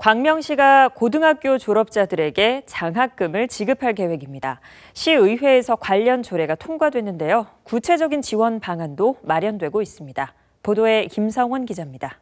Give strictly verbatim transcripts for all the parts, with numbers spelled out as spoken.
광명시가 고등학교 졸업자들에게 장학금을 지급할 계획입니다. 시의회에서 관련 조례가 통과됐는데요. 구체적인 지원 방안도 마련되고 있습니다. 보도에 김성원 기자입니다.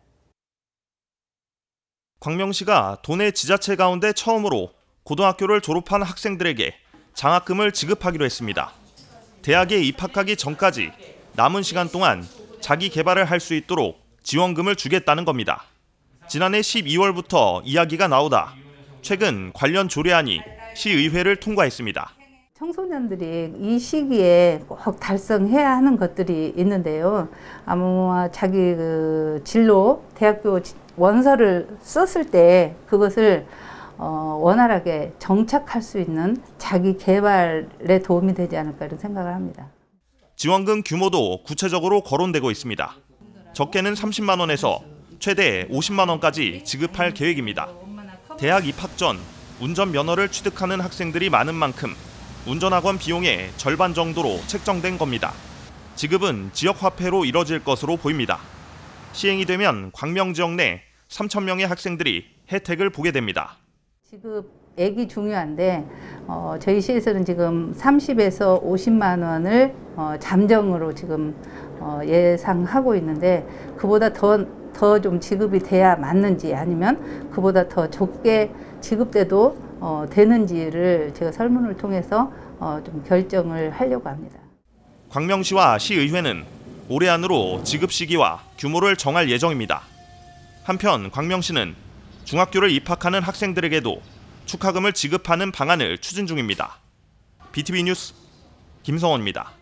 광명시가 도내 지자체 가운데 처음으로 고등학교를 졸업한 학생들에게 장학금을 지급하기로 했습니다. 대학에 입학하기 전까지 남은 시간 동안 자기 개발을 할 수 있도록 지원금을 주겠다는 겁니다. 지난해 십이월부터 이야기가 나오다 최근 관련 조례안이 시의회를 통과했습니다. 청소년들이 이 시기에 꼭 달성해야 하는 것들이 있는데요. 아마 자기 그 진로, 대학교 원서를 썼을 때 그것을 어, 원활하게 정착할 수 있는 자기 개발에 도움이 되지 않을까 이런 생각을 합니다. 지원금 규모도 구체적으로 거론되고 있습니다. 적게는 삼십만 원에서 최대 오십만 원까지 지급할 계획입니다. 대학 입학 전 운전면허를 취득하는 학생들이 많은 만큼 운전학원 비용의 절반 정도로 책정된 겁니다. 지급은 지역화폐로 이뤄질 것으로 보입니다. 시행이 되면 광명 지역 내 삼천 명의 학생들이 혜택을 보게 됩니다. 지급액이 중요한데 어, 저희 시에서는 지금 삼십에서 오십만 원을 어, 잠정으로 지금 어, 예상하고 있는데 그보다 더 더 좀 지급이 돼야 맞는지 아니면 그보다 더 적게 지급돼도 어, 되는지를 제가 설문을 통해서 어, 좀 결정을 하려고 합니다. 광명시와 시의회는 올해 안으로 지급 시기와 규모를 정할 예정입니다. 한편 광명시는 중학교를 입학하는 학생들에게도 축하금을 지급하는 방안을 추진 중입니다. 비티비 뉴스 김성원입니다.